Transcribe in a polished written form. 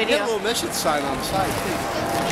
video. Got a little mission sign on the side, too.